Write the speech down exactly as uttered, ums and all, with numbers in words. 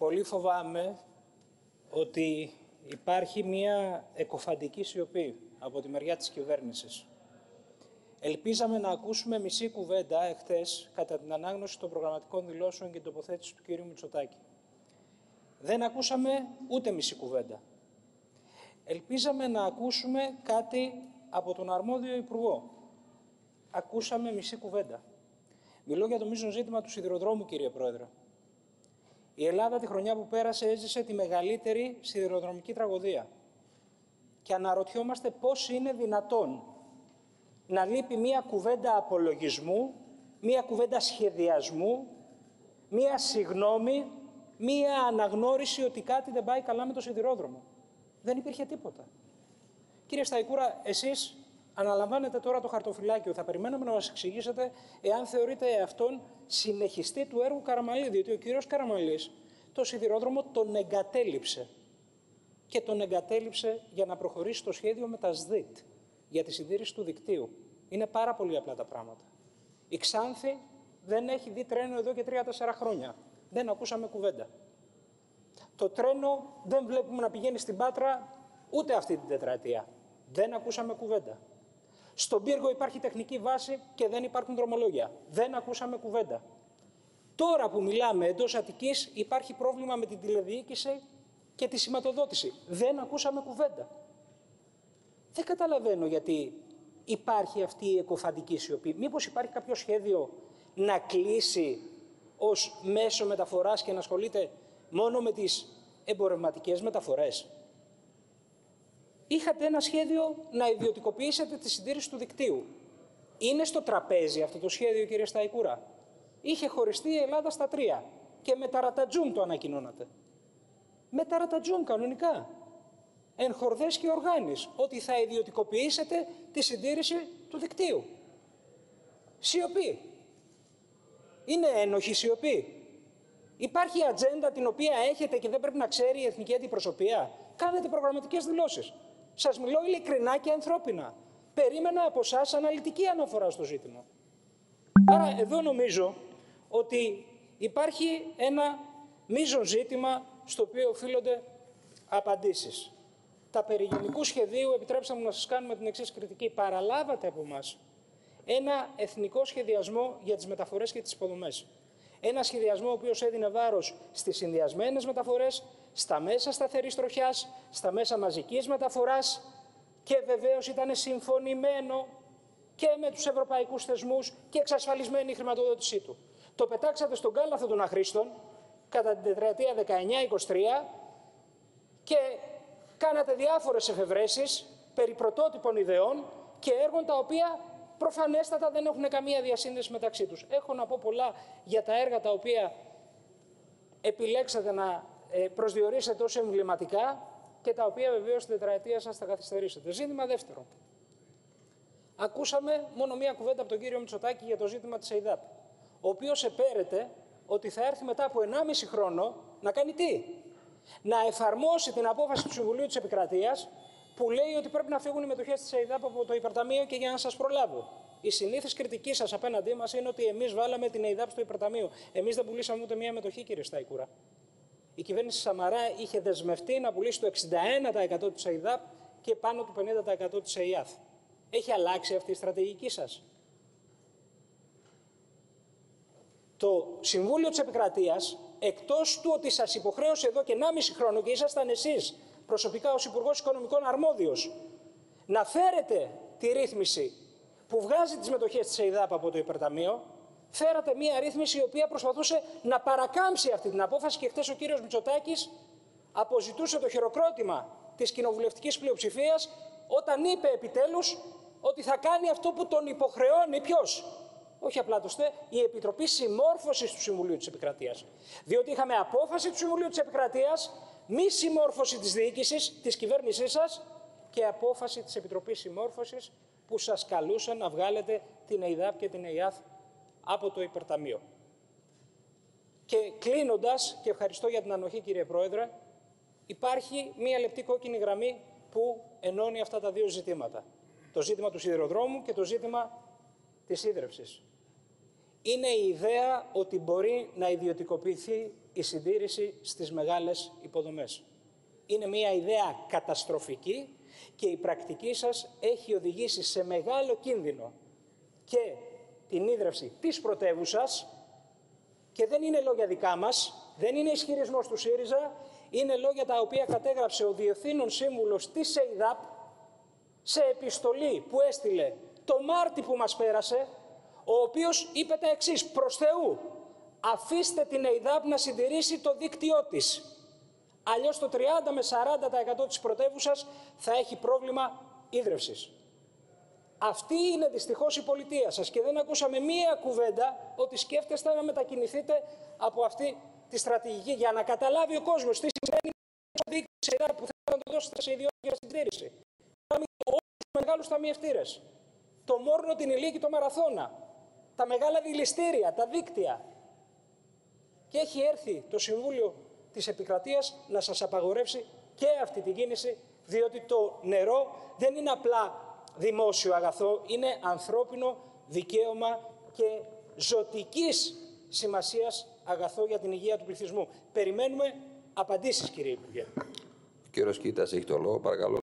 Πολύ φοβάμαι ότι υπάρχει μία εκοφαντική σιωπή από τη μεριά της κυβέρνησης. Ελπίζαμε να ακούσουμε μισή κουβέντα εχθές κατά την ανάγνωση των προγραμματικών δηλώσεων και την τοποθέτηση του κ. Μητσοτάκη. Δεν ακούσαμε ούτε μισή κουβέντα. Ελπίζαμε να ακούσουμε κάτι από τον αρμόδιο Υπουργό. Ακούσαμε μισή κουβέντα. Μιλώ για το μείζον ζήτημα του σιδηροδρόμου, κύριε Πρόεδρε. Η Ελλάδα τη χρονιά που πέρασε έζησε τη μεγαλύτερη σιδηροδρομική τραγωδία. Και αναρωτιόμαστε πώς είναι δυνατόν να λείπει μία κουβέντα απολογισμού, μία κουβέντα σχεδιασμού, μία συγνώμη, μία αναγνώριση ότι κάτι δεν πάει καλά με το σιδηρόδρομο. Δεν υπήρχε τίποτα. Κύριε Σταϊκούρα, εσείς αναλαμβάνετε τώρα το χαρτοφυλάκιο. Θα περιμέναμε να μας εξηγήσετε εάν θεωρείτε αυτόν συνεχιστή του έργου Καραμανλή, διότι ο κύριος Καραμανλής το σιδηρόδρομο τον εγκατέλειψε. Και τον εγκατέλειψε για να προχωρήσει το σχέδιο με τα ΣΔΙΤ, για τη συντήρηση του δικτύου. Είναι πάρα πολύ απλά τα πράγματα. Η Ξάνθη δεν έχει δει τρένο εδώ και τρία-τέσσερα χρόνια. Δεν ακούσαμε κουβέντα. Το τρένο δεν βλέπουμε να πηγαίνει στην Πάτρα ούτε αυτή την τετραετία. Δεν ακούσαμε κουβέντα. Στον Πύργο υπάρχει τεχνική βάση και δεν υπάρχουν δρομολόγια. Δεν ακούσαμε κουβέντα. Τώρα που μιλάμε εντός Αττικής υπάρχει πρόβλημα με την τηλεδιοίκηση και τη σηματοδότηση. Δεν ακούσαμε κουβέντα. Δεν καταλαβαίνω γιατί υπάρχει αυτή η εκοφαντική σιωπή. Μήπως υπάρχει κάποιο σχέδιο να κλείσει ως μέσο μεταφοράς και να ασχολείται μόνο με τις εμπορευματικές μεταφορές. Είχατε ένα σχέδιο να ιδιωτικοποιήσετε τη συντήρηση του δικτύου. Είναι στο τραπέζι αυτό το σχέδιο, κύριε Σταϊκούρα? Είχε χωριστεί η Ελλάδα στα τρία και με ταρατατζούμ το ανακοινώνατε. Με ταρατατζούμ κανονικά. Εν χορδές και οργάνης, ότι θα ιδιωτικοποιήσετε τη συντήρηση του δικτύου. Σιωπή. Είναι ένοχη σιωπή. Υπάρχει ατζέντα την οποία έχετε και δεν πρέπει να ξέρει η εθνική αντιπροσωπεία. Κάνετε προγραμματικές δηλώσεις. Σας μιλώ ειλικρινά και ανθρώπινα. Περίμενα από εσάς αναλυτική αναφορά στο ζήτημα. Άρα εδώ νομίζω ότι υπάρχει ένα μείζον ζήτημα στο οποίο οφείλονται απαντήσεις. Τα περί γενικού σχεδίου, επιτρέψτε μου να σας κάνουμε την εξής κριτική. Παραλάβατε από εμάς ένα εθνικό σχεδιασμό για τις μεταφορές και τις υποδομές. Ένα σχεδιασμό ο οποίος έδινε βάρος στις συνδυασμένες μεταφορές, στα μέσα σταθερής τροχιάς, στα μέσα μαζικής μεταφοράς και βεβαίως ήταν συμφωνημένο και με τους ευρωπαϊκούς θεσμούς και εξασφαλισμένη η χρηματοδότησή του. Το πετάξατε στον κάλαθο των αχρήστων κατά την τετραετία δεκαεννιά είκοσι τρία και κάνατε διάφορες εφευρέσεις περί πρωτότυπων ιδεών και έργων τα οποία προφανέστατα δεν έχουν καμία διασύνδεση μεταξύ τους. Έχω να πω πολλά για τα έργα τα οποία επιλέξατε να προσδιορίσετε ως εμβληματικά και τα οποία βεβαίως στην τετραετία σας θα καθυστερήσετε. Ζήτημα δεύτερο. Ακούσαμε μόνο μία κουβέντα από τον κύριο Μητσοτάκη για το ζήτημα της ΕΙΔΑΠ, ο οποίος επέρεται ότι θα έρθει μετά από ενάμιση χρόνο να κάνει τι? Να εφαρμόσει την απόφαση του Συμβουλίου της Επικρατείας που λέει ότι πρέπει να φύγουν οι μετοχές της ΕΙΔΑΠ από το υπερταμείο. Και για να σας προλάβω, η συνήθις κριτική σας απέναντί μας είναι ότι εμείς βάλαμε την ΕΙΔΑΠ στο υπερταμείο. Εμείς δεν πουλήσαμε ούτε μία μετοχή, κύριε Σταϊκούρα. Η κυβέρνηση Σαμαρά είχε δεσμευτεί να πουλήσει το εξήντα ένα τοις εκατό της ΕΙΔΑΠ και πάνω του πενήντα τοις εκατό της ΕΙΑΘ. Έχει αλλάξει αυτή η στρατηγική σας? Το Συμβούλιο της Επικρατείας, εκτός του ότι σας υποχρέωσε εδώ και ενάμιση χρόνο και ήσασταν εσείς προσωπικά ως Υπουργός Οικονομικών αρμόδιος να φέρετε τη ρύθμιση που βγάζει τις μετοχές της ΕΙΔΑΠ από το υπερταμείο, φέρατε μία ρύθμιση η οποία προσπαθούσε να παρακάμψει αυτή την απόφαση και χτες ο κύριος Μητσοτάκης αποζητούσε το χειροκρότημα της κοινοβουλευτικής πλειοψηφίας όταν είπε επιτέλους ότι θα κάνει αυτό που τον υποχρεώνει ποιος? Όχι απλά το ΣΤΕ, η Επιτροπή Συμμόρφωσης του Συμβουλίου της Επικρατείας. Διότι είχαμε απόφαση του Συμβουλίου της Επικρατείας, μη συμμόρφωση της διοίκησης, της κυβέρνησής σας και απόφαση της Επιτροπής Συμμόρφωσης που σας καλούσε να βγάλετε την ΕΙΔΑΠ και την ΕΙΑΘ από το υπερταμείο. Και κλείνοντας, και ευχαριστώ για την ανοχή κύριε Πρόεδρε, υπάρχει μία λεπτή κόκκινη γραμμή που ενώνει αυτά τα δύο ζητήματα. Το ζήτημα του σιδηροδρόμου και το ζήτημα της ίδρευσης. είναι η ιδέα ότι μπορεί να ιδιωτικοποιηθεί η συντήρηση στις μεγάλες υποδομές. Είναι μια ιδέα καταστροφική και η πρακτική σας έχει οδηγήσει σε μεγάλο κίνδυνο και την ίδρυυση της πρωτεύουσας, και δεν είναι λόγια δικά μας, δεν είναι ισχυρισμός του ΣΥΡΙΖΑ, είναι λόγια τα οποία κατέγραψε ο Διευθύνων Σύμβουλος της ΕΙΔΑΠ σε επιστολή που έστειλε το Μάρτι που μας πέρασε, ο οποίος είπε τα εξής: προς Θεού, αφήστε την ΕΙΔΑΠ να συντηρήσει το δίκτυό της. Αλλιώς το τριάντα με σαράντα τοις εκατό της πρωτεύουσας θα έχει πρόβλημα ίδρυυσης. Αυτή είναι δυστυχώς η πολιτεία σας και δεν ακούσαμε μία κουβέντα ότι σκέφτεστε να μετακινηθείτε από αυτή τη στρατηγική, για να καταλάβει ο κόσμος τι σημαίνει το δίκτυο που θέλετε να το δώσετε σε ιδιότητα για συντήρηση. Όλους τους μεγάλους ταμιευτήρες, το Μόρνο, την Ηλία και το Μαραθώνα, τα μεγάλα δηληστήρια, τα δίκτυα. Και έχει έρθει το Συμβούλιο της Επικρατείας να σας απαγορεύσει και αυτή την κίνηση, διότι το νερό δεν είναι απλά δημόσιο αγαθό, είναι ανθρώπινο δικαίωμα και ζωτικής σημασίας αγαθό για την υγεία του πληθυσμού. Περιμένουμε απαντήσεις, κύριε Υπουργέ. Ο κύριος Κίτας έχει το λόγο, παρακαλώ.